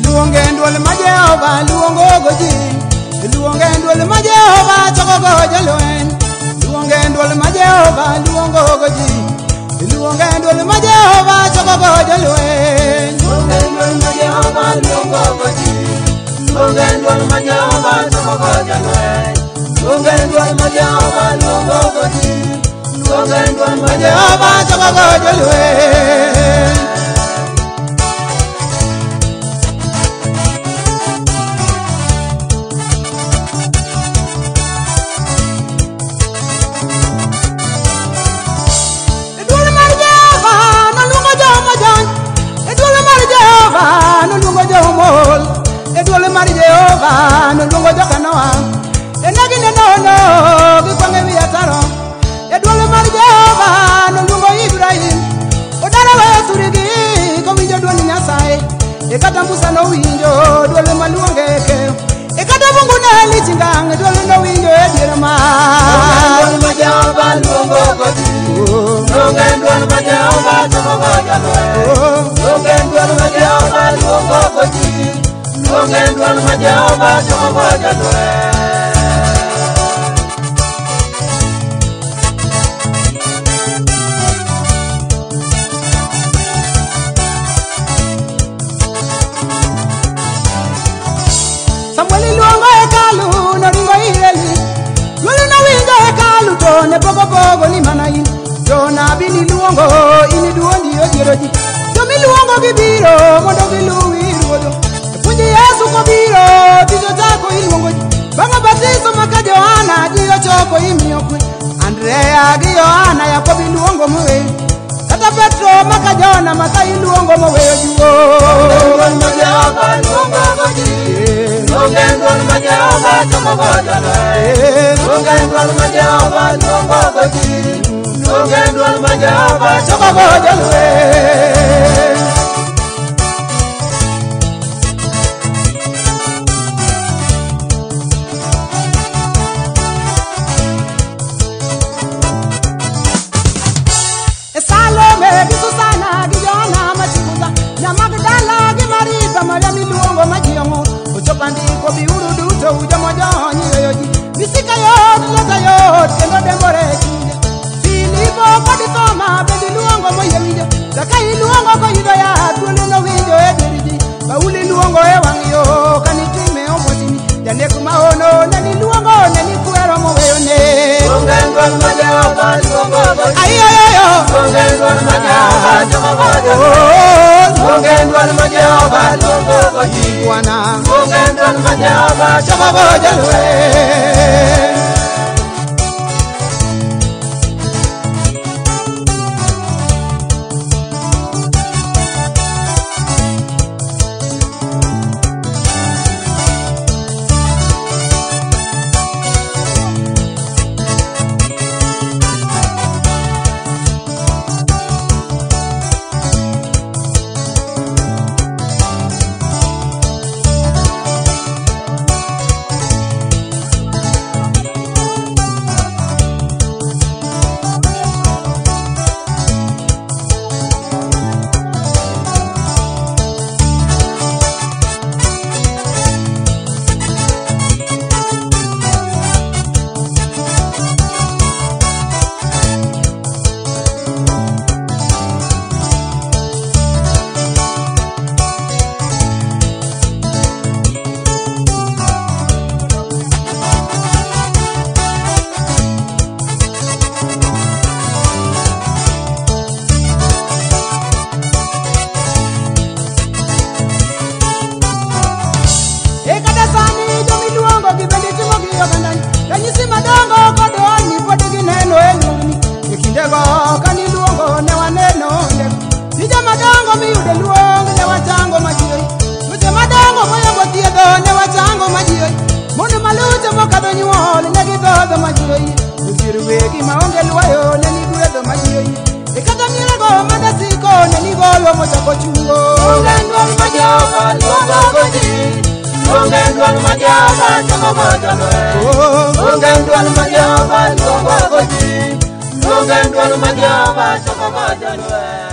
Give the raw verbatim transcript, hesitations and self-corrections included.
luonge ndwol ma Jehova luongo goji luonge ndwol ma Jehova choko gojo lweny luonge ndwol ma Jehova luongo goji luonge ndwol ma Jehova choko gojo lweny luonge ndwol ma Jehova luongo goji luonge ndwol ma Jehova choko gojo lweny luonge ndwol ma Jehova luongo goji luonge ndwol ma Jehova choko gojo lweny Edwol mar Jehova no luongo joka Noa enagi nenono gikwange wi ataro Edwol mar Jehova no luongo Ibrahim odara weyo surigi kowinjo dwol Nyasaye ekata Musa no winjo dwol maluonge keyo ekata Mungu ne lich ngang dwol no winjo e dier ma dwol ma Jehova luongo goji luonge dwol ma Jehova choko gojo lweny luonge dwol ma Jehova luongo goji luonge ndwol ma Jehova choko gojo lweny Samuel luongo hekalu noringo ir Eli dwol nowinjo hekalu to ne pogo pogo ni mana in jonabi ni luongo in duondi odiero ji jomiluongo gibiro mondo giluwi ruodho Punji Yesu kobiro tijo chako iluongo ji bang'a batiso maka Johana ji ochoko imiyo kwe Andrea gi Yohana Yakobo iluongo moweyo kata Petro maka Jona Matha iluongo moweyo juo ndwol ma Jehova luongo goji luonge ndwol ma Jehova choko gojo lweny luonge ndwol ma Jehova luongo goji luonge ndwol ma Jehova choko gojo lweny Pandiko biuru duto ujomo jonyi yoji misika yot leta yot kendo dembore chunye Filipo kod Thoma bende luongo moyemijo Zaka iluongo koyudo ya thuolo no winjo e diriji Pauli luongo e wang' yo kanitime omotini Janek maono neni luongo neni kwero moweyo ne luonge ndwol ma Jehova luongo goji ayoyoyo luonge ndwol ma Jehova choko gojo lweny luonge ndwol ma Jehova luongo goji Bwana luonge ndwol ma Jehova choko gojo lweny Luonge ndwol ma Jehova choko gojo lweny luonge ndwol ma Jehova luongo goji luonge ndwol ma Jehova choko gojo lweny